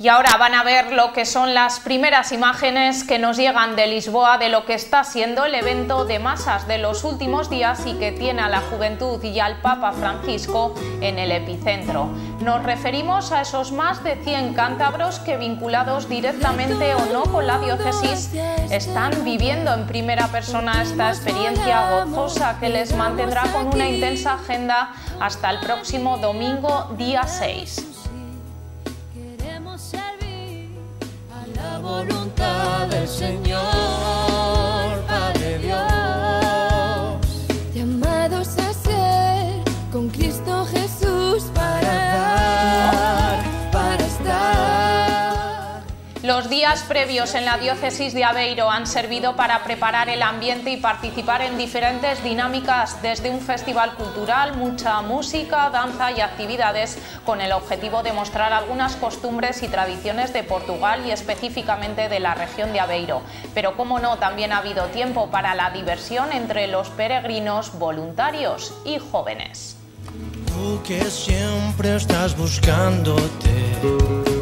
Y ahora van a ver lo que son las primeras imágenes que nos llegan de Lisboa de lo que está siendo el evento de masas de los últimos días y que tiene a la juventud y al Papa Francisco en el epicentro. Nos referimos a esos más de 100 cántabros que, vinculados directamente o no con la diócesis, están viviendo en primera persona esta experiencia gozosa que les mantendrá con una intensa agenda hasta el próximo domingo, día 6. Voluntad del Señor, Padre Dios, llamados a ser con Cristo Jesús para dar, para estar. Los días previos en la diócesis de Aveiro han servido para preparar el ambiente y participar en diferentes dinámicas, desde un festival cultural, mucha música, danza y actividades, con el objetivo de mostrar algunas costumbres y tradiciones de Portugal y específicamente de la región de Aveiro. Pero cómo no, también ha habido tiempo para la diversión entre los peregrinos, voluntarios y jóvenes. tú que siempre estás buscándote.